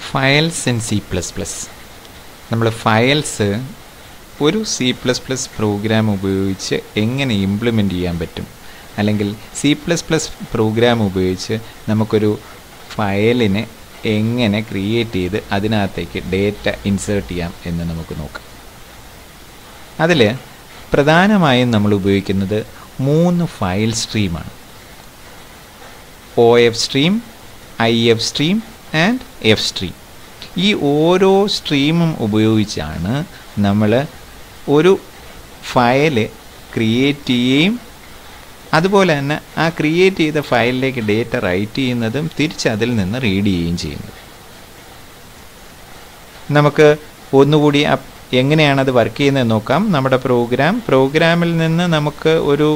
Files in C++. നമ്മൾ files ഒരു C++ program ഉപയോഗിച്ച് എങ്ങനെ ഇംപ്ലിമെൻ്റ് ചെയ്യാൻ പറ്റും, അല്ലെങ്കിൽ C++ പ്രോഗ്രാം ഉപയോഗിച്ച് നമുക്കൊരു ഫയലിനെ എങ്ങനെ ക്രിയേറ്റ് ചെയ്ത് അതിനകത്തേക്ക് ഡേറ്റ ഇൻസേർട്ട് ചെയ്യാം എന്ന് നമുക്ക് നോക്കാം. അതിൽ പ്രധാനമായും നമ്മൾ ഉപയോഗിക്കുന്നത് 3 ഫയൽ സ്ട്രീമാണ്: OF stream, IF stream and F stream. ഈ ഓരോ സ്ട്രീമും ഉപയോഗിച്ചാണ് നമ്മൾ ഒരു ഫയൽ ക്രിയേറ്റ് ചെയ്യുകയും അതുപോലെ തന്നെ ആ ക്രിയേറ്റ് ചെയ്ത ഫയലിലേക്ക് ഡേറ്റ റൈറ്റ് ചെയ്യുന്നതും തിരിച്ചതിൽ നിന്ന് റീഡ് ചെയ്യുകയും ചെയ്യുന്നത്. നമുക്ക് ഒന്നുകൂടി എങ്ങനെയാണത് വർക്ക് ചെയ്യുന്നത് നോക്കാം. നമ്മുടെ പ്രോഗ്രാമിൽ നിന്ന് നമുക്ക് ഒരു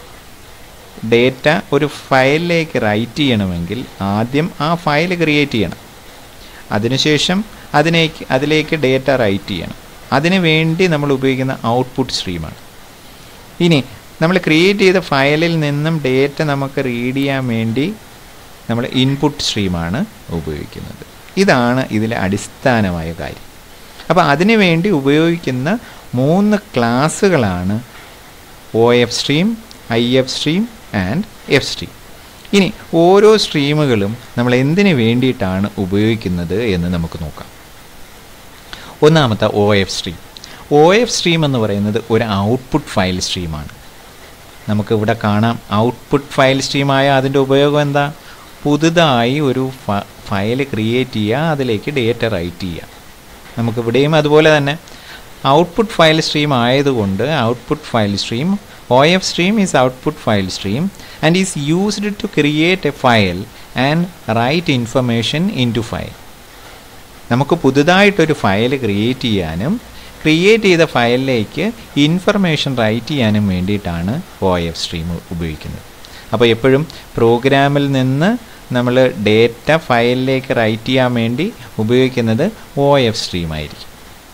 ഡേറ്റ ഒരു ഫയലിലേക്ക് റൈറ്റ് ചെയ്യണമെങ്കിൽ ആദ്യം ആ ഫയൽ ക്രിയേറ്റ് ചെയ്യണം. അതിനുശേഷം അതിലേക്ക് ഡേറ്റ റൈറ്റ് ചെയ്യണം. അതിനു വേണ്ടി നമ്മൾ ഉപയോഗിക്കുന്ന ഔട്ട്പുട്ട് സ്ട്രീമാണ്. ഇനി നമ്മൾ ക്രിയേറ്റ് ചെയ്ത ഫയലിൽ നിന്നും ഡേറ്റ നമുക്ക് റീഡ് ചെയ്യാൻ വേണ്ടി നമ്മൾ ഇൻപുട്ട് സ്ട്രീമാണ് ഉപയോഗിക്കുന്നത്. ഇതാണ് ഇതിലെ അടിസ്ഥാനമായ കാര്യം. അപ്പോൾ അതിനു വേണ്ടി ഉപയോഗിക്കുന്ന 3 ക്ലാസ്സുകളാണ് OF stream, IF stream and F stream. ഇനി ഓരോ സ്ട്രീമുകളും നമ്മൾ എന്തിനു വേണ്ടിയിട്ടാണ് ഉപയോഗിക്കുന്നത് എന്ന് നമുക്ക് നോക്കാം. ഒന്നാമത്തെ OF സ്ട്രീം. OF സ്ട്രീം എന്ന് പറയുന്നത് ഒരു ഔട്ട്പുട്ട് ഫയൽ സ്ട്രീമാണ്. നമുക്കിവിടെ കാണാം ഔട്ട്പുട്ട് ഫയൽ സ്ട്രീമായ അതിൻ്റെ ഉപയോഗം എന്താ? പുതുതായി ഒരു ഫയൽ ക്രിയേറ്റ് ചെയ്യുക, അതിലേക്ക് ഡേറ്റ റൈറ്റ് ചെയ്യുക. നമുക്കിവിടെയും അതുപോലെ തന്നെ ഔട്ട്പുട്ട് ഫയൽ സ്ട്രീം ആയതുകൊണ്ട് output file stream OF stream is output file stream and is used to create a file and write information into file. നമുക്ക് പുതുതായിട്ടൊരു ഫയൽ ക്രിയേറ്റ് ചെയ്യാനും ക്രിയേറ്റ് ചെയ്ത ഫയലിലേക്ക് ഇൻഫർമേഷൻ റൈറ്റ് ചെയ്യാനും വേണ്ടിയിട്ടാണ് OF സ്ട്രീം ഉപയോഗിക്കുന്നത്. അപ്പോൾ എപ്പോഴും പ്രോഗ്രാമിൽ നിന്ന് നമ്മൾ ഡേറ്റ ഫയലിലേക്ക് റൈറ്റ് ചെയ്യാൻ വേണ്ടി ഉപയോഗിക്കുന്നത് OF സ്ട്രീം ആയിരിക്കും.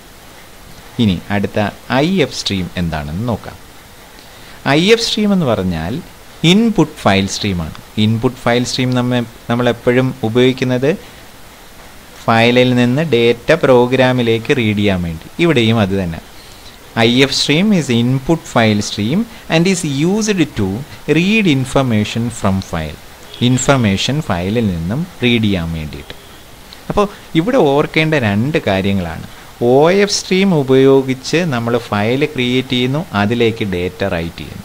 ഇനി അടുത്ത IF സ്ട്രീം എന്താണെന്ന് നോക്കാം. IF സ്ട്രീം എന്ന് പറഞ്ഞാൽ ഇൻപുട്ട് ഫയൽ സ്ട്രീമാണ്. ഇൻപുട്ട് ഫയൽ സ്ട്രീം നമ്മളെപ്പോഴും ഉപയോഗിക്കുന്നത് ഫയലിൽ നിന്ന് ഡേറ്റ പ്രോഗ്രാമിലേക്ക് റീഡ് ചെയ്യാൻ വേണ്ടി. ഇവിടെയും അത് തന്നെ. IF stream is input file stream and is used to read information from file. Information ഫയലിൽ നിന്നും റീഡ് ചെയ്യാൻ വേണ്ടിയിട്ട്. അപ്പോൾ ഇവിടെ ഓർക്കേണ്ട 2 കാര്യങ്ങളാണ്. OF സ്ട്രീം ഉപയോഗിച്ച് നമ്മൾ ഫയൽ ക്രിയേറ്റ് ചെയ്യുന്നു, അതിലേക്ക് ഡേറ്റ റൈറ്റ് ചെയ്യുന്നു.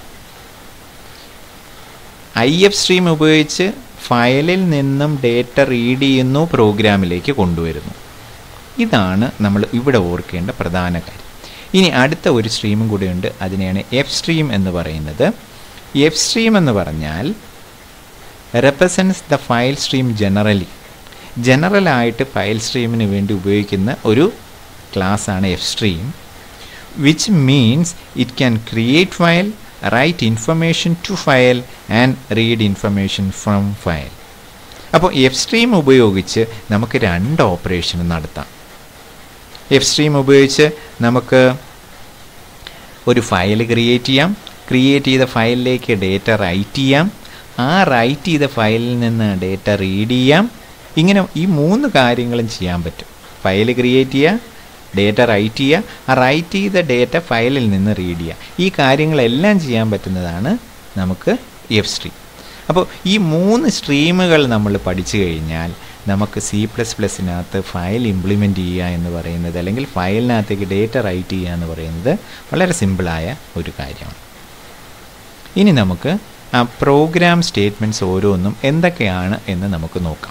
IF സ്ട്രീം ഉപയോഗിച്ച് ഫയലിൽ നിന്നും ഡേറ്റ റീഡ് ചെയ്യുന്നു, പ്രോഗ്രാമിലേക്ക് കൊണ്ടുവരുന്നു. ഇതാണ് നമ്മൾ ഇവിടെ ഓർക്കേണ്ട പ്രധാന കാര്യം. ഇനി അടുത്ത ഒരു സ്ട്രീമും കൂടെയുണ്ട്, അതിനെയാണ് F സ്ട്രീം എന്ന് പറയുന്നത്. F സ്ട്രീം എന്ന് പറഞ്ഞാൽ റെപ്രസെൻറ്റ്സ് ദ ഫയൽ സ്ട്രീം ജനറലായിട്ട് ഫയൽ സ്ട്രീമിന് വേണ്ടി ഉപയോഗിക്കുന്ന ഒരു ക്ലാസ്സാണ് F stream, which means it can create file, write information to file and read information from file. അപ്പോൾ F സ്ട്രീം ഉപയോഗിച്ച് നമുക്ക് 2 ഓപ്പറേഷൻ നടത്താം. F സ്ട്രീം ഉപയോഗിച്ച് നമുക്ക് ഒരു ഫയൽ ക്രിയേറ്റ് ചെയ്യാം, ക്രിയേറ്റ് ചെയ്ത ഫയലിലേക്ക് ഡേറ്റ റൈറ്റ് ചെയ്യാം, ആ റൈറ്റ് ചെയ്ത ഫയലിൽ നിന്ന് ഡേറ്റ റീഡ് ചെയ്യാം. ഇങ്ങനെ ഈ 3 കാര്യങ്ങളും ചെയ്യാൻ പറ്റും. ഫയൽ ക്രിയേറ്റ് ചെയ്യുക, ഡേറ്റ റൈറ്റ് ചെയ്യുക, ആ റൈറ്റ് ചെയ്ത ഡേറ്റ ഫയലിൽ നിന്ന് റീഡ് ചെയ്യുക. ഈ കാര്യങ്ങളെല്ലാം ചെയ്യാൻ പറ്റുന്നതാണ് നമുക്ക് F സ്ട്രീം. അപ്പോൾ ഈ 3 സ്ട്രീമുകൾ നമ്മൾ പഠിച്ചു കഴിഞ്ഞാൽ നമുക്ക് C++നകത്ത് ഫയൽ ഇംപ്ലിമെൻറ്റ് ചെയ്യുക എന്ന് പറയുന്നത്, അല്ലെങ്കിൽ ഫയലിനകത്തേക്ക് ഡേറ്റ റൈറ്റ് ചെയ്യുക എന്ന് പറയുന്നത് വളരെ സിമ്പിളായ ഒരു കാര്യമാണ്. ഇനി നമുക്ക് ആ പ്രോഗ്രാം സ്റ്റേറ്റ്മെൻറ്റ്സ് ഓരോന്നും എന്തൊക്കെയാണ് എന്ന് നമുക്ക് നോക്കാം.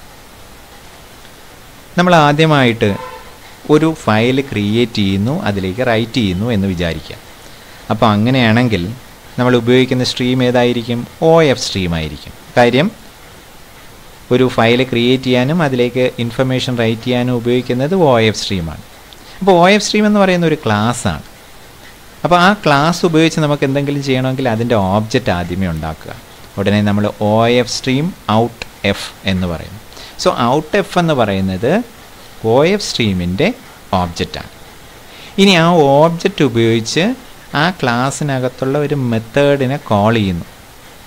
നമ്മൾ ആദ്യമായിട്ട് ഒരു ഫയൽ ക്രിയേറ്റ് ചെയ്യുന്നു, അതിലേക്ക് റൈറ്റ് ചെയ്യുന്നു എന്ന് വിചാരിക്കാം. അപ്പോൾ അങ്ങനെയാണെങ്കിൽ നമ്മൾ ഉപയോഗിക്കുന്ന സ്ട്രീം ഏതായിരിക്കും? OF സ്ട്രീം ആയിരിക്കും. കാര്യം ഒരു ഫയൽ ക്രിയേറ്റ് ചെയ്യാനും അതിലേക്ക് ഇൻഫർമേഷൻ റൈറ്റ് ചെയ്യാനും ഉപയോഗിക്കുന്നത് OF സ്ട്രീമാണ്. അപ്പോൾ OF സ്ട്രീം എന്ന് പറയുന്ന ഒരു ക്ലാസ്സാണ്. അപ്പോൾ ആ ക്ലാസ് ഉപയോഗിച്ച് നമുക്ക് എന്തെങ്കിലും ചെയ്യണമെങ്കിൽ അതിൻ്റെ ഓബ്ജക്റ്റ് ആദ്യമേ ഉണ്ടാക്കുക. ഉടനെ നമ്മൾ OF സ്ട്രീം ഔട്ട് എഫ് എന്ന് പറയും. സോ ഔട്ട് എഫ് എന്ന് പറയുന്നത് OF സ്ട്രീമിൻ്റെ ഓബ്ജക്റ്റാണ്. ഇനി ആ ഓബ്ജക്റ്റ് ഉപയോഗിച്ച് ആ ക്ലാസ്സിനകത്തുള്ള ഒരു മെത്തേഡിനെ കോൾ ചെയ്യുന്നു.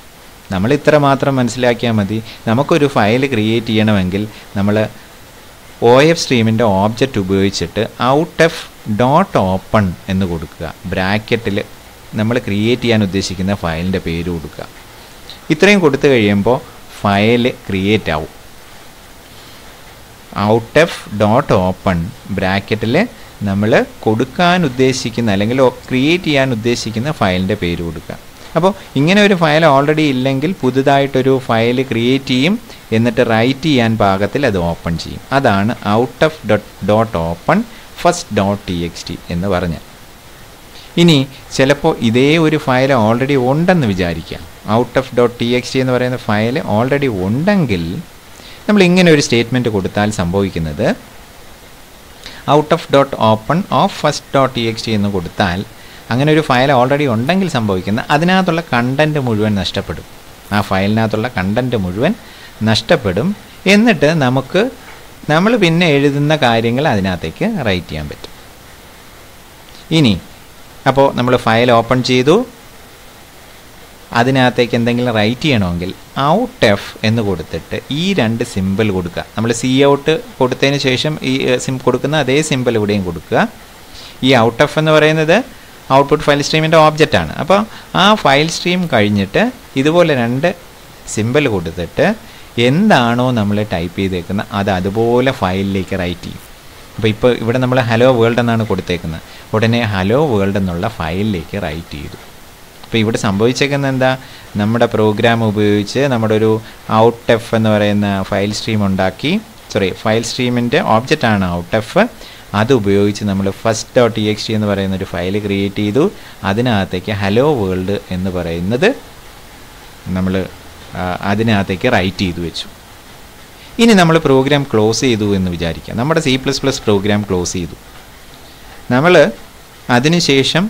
നമ്മൾ ഇത്ര മാത്രം മനസ്സിലാക്കിയാൽ മതി. നമുക്കൊരു ഫയൽ ക്രിയേറ്റ് ചെയ്യണമെങ്കിൽ നമ്മൾ OF സ്ട്രീമിൻ്റെ ഓബ്ജക്റ്റ് ഉപയോഗിച്ചിട്ട് outf.open എന്ന് കൊടുക്കുക. ബ്രാക്കറ്റിൽ നമ്മൾ ക്രിയേറ്റ് ചെയ്യാൻ ഉദ്ദേശിക്കുന്ന ഫയലിൻ്റെ പേര് കൊടുക്കുക. ഇത്രയും കൊടുത്തു കഴിയുമ്പോൾ ഫയൽ ക്രിയേറ്റ് ആവും. outf.open ബ്രാക്കറ്റിൽ നമ്മൾ കൊടുക്കാൻ ഉദ്ദേശിക്കുന്ന അല്ലെങ്കിൽ ക്രിയേറ്റ് ചെയ്യാൻ ഉദ്ദേശിക്കുന്ന ഫയലിൻ്റെ പേര് കൊടുക്കുക. അപ്പോൾ ഇങ്ങനെ ഒരു ഫയൽ ഓൾറെഡി ഇല്ലെങ്കിൽ പുതുതായിട്ടൊരു ഫയൽ ക്രിയേറ്റ് ചെയ്യും, എന്നിട്ട് റൈറ്റ് ചെയ്യാൻ പാകത്തിൽ അത് ഓപ്പൺ ചെയ്യും. അതാണ് outf.open first.txt എന്ന് പറഞ്ഞാൽ. ഇനി ചിലപ്പോൾ ഇതേ ഒരു ഫയൽ ഓൾറെഡി ഉണ്ടെന്ന് വിചാരിക്കാം. outf.txt എന്ന് പറയുന്ന ഫയൽ ഓൾറെഡി ഉണ്ടെങ്കിൽ നമ്മൾ ഇങ്ങനെ ഒരു സ്റ്റേറ്റ്മെൻറ്റ് കൊടുത്താൽ സംഭവിക്കുന്നത് outf.open of first.txt എന്ന് കൊടുത്താൽ അങ്ങനെ ഒരു ഫയൽ ഓൾറെഡി ഉണ്ടെങ്കിൽ സംഭവിക്കുന്ന അതിനകത്തുള്ള കണ്ടൻറ്റ് മുഴുവൻ നഷ്ടപ്പെടും. ആ ഫയലിനകത്തുള്ള കണ്ടൻറ്റ് മുഴുവൻ നഷ്ടപ്പെടും. എന്നിട്ട് നമ്മൾ പിന്നെ എഴുതുന്ന കാര്യങ്ങൾ അതിനകത്തേക്ക് റൈറ്റ് ചെയ്യാൻ പറ്റും. ഇനി അപ്പോൾ നമ്മൾ ഫയൽ ഓപ്പൺ ചെയ്തു, അതിനകത്തേക്ക് എന്തെങ്കിലും റൈറ്റ് ചെയ്യണമെങ്കിൽ outf എന്ന് കൊടുത്തിട്ട് ഈ 2 സിമ്പിൾ കൊടുക്കുക. നമ്മൾ cout കൊടുത്തതിന് ശേഷം ഈ കൊടുക്കുന്ന അതേ സിമ്പിൾ ഇവിടെയും കൊടുക്കുക. ഈ outf എന്ന് പറയുന്നത് ഔട്ട്പുട്ട് ഫയൽ സ്ട്രീമിൻ്റെ ഓബ്ജക്റ്റാണ്. അപ്പോൾ ആ ഫയൽ സ്ട്രീം കഴിഞ്ഞിട്ട് ഇതുപോലെ 2 സിമ്പിൾ കൊടുത്തിട്ട് എന്താണോ നമ്മൾ ടൈപ്പ് ചെയ്തേക്കുന്നത് അത് അതുപോലെ ഫയലിലേക്ക് റൈറ്റ് ചെയ്യും. അപ്പോൾ ഇപ്പോൾ ഇവിടെ നമ്മൾ ഹലോ വേൾഡ് എന്നാണ് കൊടുത്തേക്കുന്നത്. ഉടനെ ഹലോ വേൾഡ് എന്നുള്ള ഫയലിലേക്ക് റൈറ്റ് ചെയ്തു. അപ്പോൾ ഇവിടെ സംഭവിച്ചേക്കുന്നത് എന്താ, നമ്മുടെ പ്രോഗ്രാം ഉപയോഗിച്ച് നമ്മുടെ ഒരു outf എന്ന് പറയുന്ന ഫയൽ സ്ട്രീം ഉണ്ടാക്കി, ഫയൽ സ്ട്രീമിൻ്റെ ഓബ്ജക്റ്റാണ് outf. അത് ഉപയോഗിച്ച് നമ്മൾ first.txt എന്ന് പറയുന്ന ഒരു ഫയൽ ക്രിയേറ്റ് ചെയ്തു. അതിനകത്തേക്ക് ഹലോ വേൾഡ് എന്ന് പറയുന്നത് നമ്മൾ അതിനകത്തേക്ക് റൈറ്റ് ചെയ്തു വെച്ചു. ഇനി നമ്മൾ പ്രോഗ്രാം ക്ലോസ് ചെയ്തു എന്ന് വിചാരിക്കുക. നമ്മുടെ C++ പ്രോഗ്രാം ക്ലോസ് ചെയ്തു. നമ്മൾ അതിനുശേഷം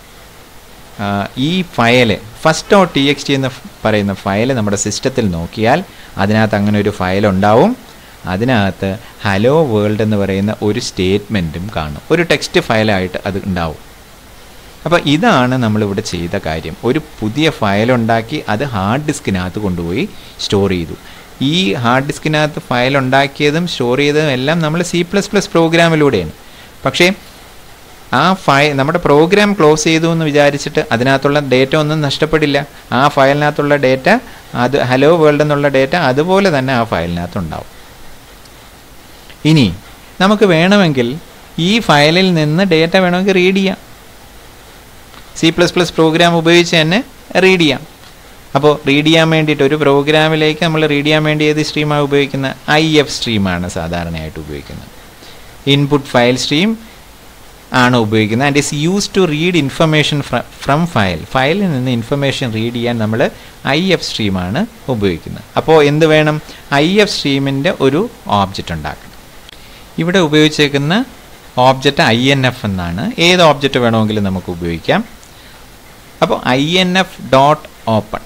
ഈ ഫയൽ first.txt എന്ന് പറയുന്ന ഫയൽ നമ്മുടെ സിസ്റ്റത്തിൽ നോക്കിയാൽ അതിനകത്ത് അങ്ങനെ ഒരു ഫയൽ ഉണ്ടാവും. അതിനകത്ത് ഹലോ വേൾഡ് എന്ന് പറയുന്ന ഒരു സ്റ്റേറ്റ്മെൻറ്റും കാണും. ഒരു ടെക്സ്റ്റ് ഫയലായിട്ട് അത് ഉണ്ടാവും. അപ്പോൾ ഇതാണ് നമ്മളിവിടെ ചെയ്ത കാര്യം. ഒരു പുതിയ ഫയലുണ്ടാക്കി അത് ഹാർഡ് ഡിസ്കിനകത്ത് കൊണ്ടുപോയി സ്റ്റോർ ചെയ്തു. ഈ ഹാർഡ് ഡിസ്കിനകത്ത് ഫയൽ ഉണ്ടാക്കിയതും സ്റ്റോർ ചെയ്തതും എല്ലാം നമ്മൾ C++ പ്രോഗ്രാമിലൂടെയാണ്. പക്ഷേ ആ നമ്മുടെ പ്രോഗ്രാം ക്ലോസ് ചെയ്തു എന്ന് വിചാരിച്ചിട്ട് അതിനകത്തുള്ള ഡേറ്റ ഒന്നും നഷ്ടപ്പെടില്ല. ആ ഫയലിനകത്തുള്ള ഡേറ്റ അത് ഹലോ വേൾഡ് എന്നുള്ള ഡേറ്റ അതുപോലെ തന്നെ ആ ഫയലിനകത്തുണ്ടാവും. ഇനി നമുക്ക് വേണമെങ്കിൽ ഈ ഫയലിൽ നിന്ന് ഡേറ്റ വേണമെങ്കിൽ റീഡ് ചെയ്യാം. C++ പ്രോഗ്രാം ഉപയോഗിച്ച് തന്നെ റീഡ് ചെയ്യാം. അപ്പോൾ റീഡ് ചെയ്യാൻ വേണ്ടിയിട്ട് ഒരു പ്രോഗ്രാമിലേക്ക് നമ്മൾ റീഡ് ചെയ്യാൻ വേണ്ടി ഏത് സ്ട്രീമാണ് ഉപയോഗിക്കുന്നത്? IF സ്ട്രീമാണ് സാധാരണയായിട്ട് ഉപയോഗിക്കുന്നത്. ഇൻപുട്ട് ഫയൽ സ്ട്രീം ആണ് ഉപയോഗിക്കുന്നത്. And is use to read information from ഫയലിൽ നിന്ന് ഇൻഫർമേഷൻ റീഡ് ചെയ്യാൻ നമ്മൾ IF സ്ട്രീമാണ് ഉപയോഗിക്കുന്നത്. അപ്പോൾ എന്ത് വേണം? IF സ്ട്രീമിൻ്റെ ഒരു ഓബ്ജക്റ്റ് ഉണ്ടാക്കണം. ഇവിടെ ഉപയോഗിച്ചേക്കുന്ന ഓബ്ജക്റ്റ് INF എന്നാണ്. ഏത് ഓബ്ജക്റ്റ് വേണമെങ്കിലും നമുക്ക് ഉപയോഗിക്കാം. അപ്പോൾ INF.open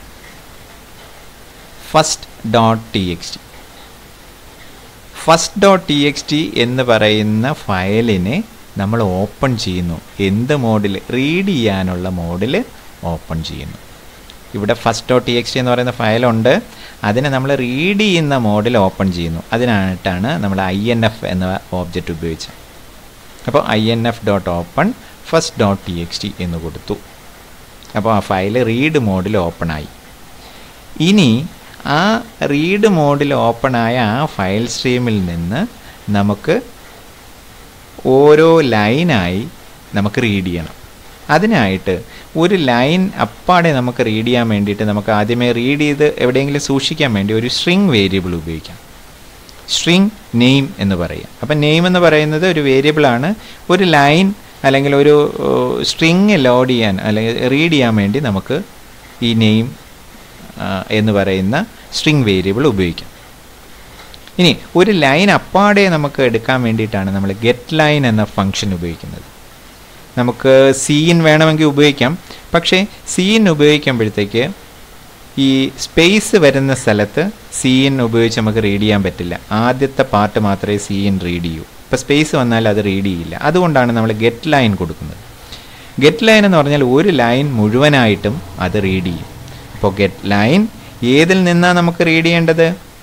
first.txt first.txt എന്ന് പറയുന്ന ഫയലിനെ നമ്മൾ ഓപ്പൺ ചെയ്യുന്നു. എന്ത് മോഡിൽ? റീഡ് ചെയ്യാനുള്ള മോഡിൽ ഓപ്പൺ ചെയ്യുന്നു. ഇവിടെ first.txt എന്ന് പറയുന്ന ഫയലുണ്ട്, അതിനെ നമ്മൾ റീഡ് ചെയ്യുന്ന മോഡിൽ ഓപ്പൺ ചെയ്യുന്നു. അതിനായിട്ടാണ് നമ്മൾ INF എന്ന ഓബ്ജക്റ്റ് ഉപയോഗിച്ചത്. അപ്പോൾ INF.open first.txt എന്ന് കൊടുത്തു. അപ്പോൾ ആ ഫയൽ റീഡ് മോഡിൽ ഓപ്പണായി. ഇനി ആ റീഡ് മോഡിൽ ഓപ്പണായ ആ ഫയൽ സ്ട്രീമിൽ നിന്ന് നമുക്ക് ഓരോ ലൈനായി നമുക്ക് റീഡ് ചെയ്യണം. അതിനായിട്ട് ഒരു ലൈൻ അപ്പാടെ നമുക്ക് റീഡ് ചെയ്യാൻ വേണ്ടിയിട്ട് നമുക്ക് ആദ്യമേ റീഡ് ചെയ്ത് എവിടെയെങ്കിലും സൂക്ഷിക്കാൻ വേണ്ടി ഒരു സ്ട്രിങ് വേരിയബിൾ ഉപയോഗിക്കാം. സ്ട്രിങ് നെയിം എന്ന് പറയാം. അപ്പം നെയിം എന്ന് പറയുന്നത് ഒരു വേരിയബിളാണ്. ഒരു ലൈൻ അല്ലെങ്കിൽ ഒരു സ്ട്രിങ് ലോഡ് ചെയ്യാൻ അല്ലെങ്കിൽ റീഡ് ചെയ്യാൻ വേണ്ടി നമുക്ക് ഈ നെയിം എന്ന് പറയുന്ന സ്ട്രിങ് വേരിയബിൾ ഉപയോഗിക്കാം. ഇനി ഒരു ലൈൻ അപ്പാടെ നമുക്ക് എടുക്കാൻ വേണ്ടിയിട്ടാണ് നമ്മൾ ഗെറ്റ് ലൈൻ എന്ന ഫംഗ്ഷൻ ഉപയോഗിക്കുന്നത്. നമുക്ക് സീൻ വേണമെങ്കിൽ ഉപയോഗിക്കാം. പക്ഷേ സീൻ ഉപയോഗിക്കുമ്പോഴത്തേക്ക് ഈ സ്പേസ് വരുന്ന സ്ഥലത്ത് സീൻ ഉപയോഗിച്ച് നമുക്ക് റീഡ് ചെയ്യാൻ പറ്റില്ല. ആദ്യത്തെ പാർട്ട് മാത്രമേ സീൻ റീഡ് ചെയ്യൂ. ഇപ്പോൾ സ്പേസ് വന്നാൽ അത് റീഡ് ചെയ്യില്ല. അതുകൊണ്ടാണ് നമ്മൾ ഗെറ്റ് ലൈൻ കൊടുക്കുന്നത്. ഗെറ്റ് ലൈൻ എന്ന് പറഞ്ഞാൽ ഒരു ലൈൻ മുഴുവനായിട്ടും അത് റീഡ് ചെയ്യും. അപ്പോൾ ഗെറ്റ് ലൈൻ ഏതിൽ നിന്നാണ് നമുക്ക് റീഡ് ചെയ്യേണ്ടത്?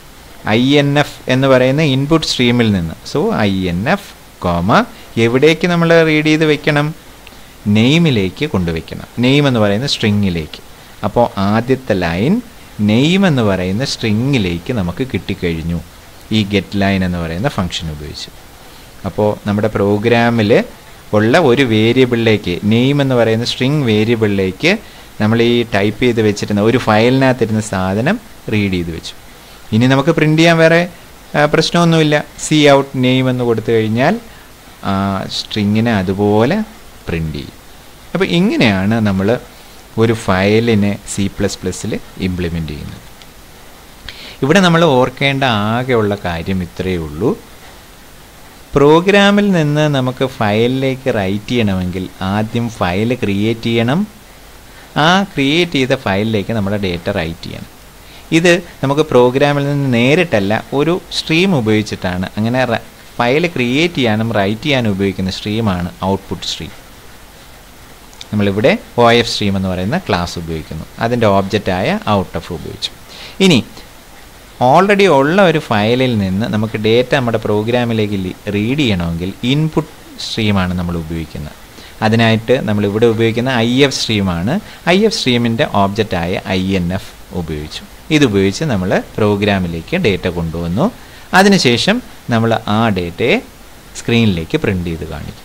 INF എന്ന് പറയുന്ന ഇൻപുട്ട് സ്ട്രീമിൽ നിന്ന്. സോ INF, എവിടേക്ക് നമ്മൾ റീഡ് ചെയ്ത് വെക്കണം? നെയിമിലേക്ക് കൊണ്ടുവയ്ക്കണം. നെയിം എന്ന് പറയുന്ന സ്ട്രിങ്ങിലേക്ക്. അപ്പോൾ ആദ്യത്തെ ലൈൻ നെയിം എന്ന് പറയുന്ന സ്ട്രിങ്ങിലേക്ക് നമുക്ക് കിട്ടിക്കഴിഞ്ഞു ഈ ഗെറ്റ് ലൈൻ എന്ന് പറയുന്ന ഫംഗ്ഷൻ ഉപയോഗിച്ച്. അപ്പോൾ നമ്മുടെ പ്രോഗ്രാമിൽ ഉള്ള ഒരു വേരിയബിളിലേക്ക്, നെയിം എന്ന് പറയുന്ന സ്ട്രിങ് വേരിയബിളിലേക്ക് നമ്മൾ ഈ ടൈപ്പ് ചെയ്ത് വെച്ചിരുന്ന ഒരു ഫയലിനകത്തിരുന്ന സാധനം റീഡ് ചെയ്ത് വെച്ചു. ഇനി നമുക്ക് പ്രിൻ്റ് ചെയ്യാൻ വേറെ പ്രശ്നമൊന്നുമില്ല. സി ഔട്ട് നെയിം എന്ന് കൊടുത്തു കഴിഞ്ഞാൽ സ്ട്രിങ്ങിനെ അതുപോലെ പ്രിൻ്റ് ചെയ്യും. അപ്പോൾ ഇങ്ങനെയാണ് നമ്മൾ ഒരു ഫയലിനെ C++ൽ ഇംപ്ലിമെൻ്റ് ചെയ്യുന്നത്. ഇവിടെ നമ്മൾ ഓർക്കേണ്ട ആകെയുള്ള കാര്യം ഇത്രയേ ഉള്ളൂ. പ്രോഗ്രാമിൽ നിന്ന് നമുക്ക് ഫയലിലേക്ക് റൈറ്റ് ചെയ്യണമെങ്കിൽ ആദ്യം ഫയൽ ക്രിയേറ്റ് ചെയ്യണം. ആ ക്രിയേറ്റ് ചെയ്ത ഫയലിലേക്ക് നമ്മുടെ ഡേറ്റ റൈറ്റ് ചെയ്യണം. ഇത് നമുക്ക് പ്രോഗ്രാമിൽ നിന്ന് നേരിട്ടല്ല, ഒരു സ്ട്രീം ഉപയോഗിച്ചിട്ടാണ്. അങ്ങനെ ഫയൽ ക്രിയേറ്റ് ചെയ്യാനും റൈറ്റ് ചെയ്യാനും ഉപയോഗിക്കുന്ന സ്ട്രീമാണ് ഔട്ട്പുട്ട് സ്ട്രീം. നമ്മളിവിടെ OF സ്ട്രീം എന്ന് പറയുന്ന ക്ലാസ് ഉപയോഗിക്കുന്നു. അതിൻ്റെ ഓബ്ജക്റ്റായ ഔട്ട്പുട്ട് ഉപയോഗിച്ചു. ഇനി ഓൾറെഡി ഉള്ള ഒരു ഫയലിൽ നിന്ന് നമുക്ക് ഡേറ്റ നമ്മുടെ പ്രോഗ്രാമിലേക്ക് റീഡ് ചെയ്യണമെങ്കിൽ ഇൻപുട്ട് സ്ട്രീമാണ് നമ്മൾ ഉപയോഗിക്കുന്നത്. അതിനായിട്ട് നമ്മളിവിടെ ഉപയോഗിക്കുന്ന IF സ്ട്രീമാണ്. IF സ്ട്രീമിൻ്റെ ഓബ്ജക്റ്റായ INF ഉപയോഗിച്ചു. ഇതുപയോഗിച്ച് നമ്മൾ പ്രോഗ്രാമിലേക്ക് ഡേറ്റ കൊണ്ടുവന്നു. അതിനുശേഷം നമ്മൾ ആ ഡേറ്റയെ സ്ക്രീനിലേക്ക് പ്രിൻ്റ് ചെയ്ത് കാണിക്കും.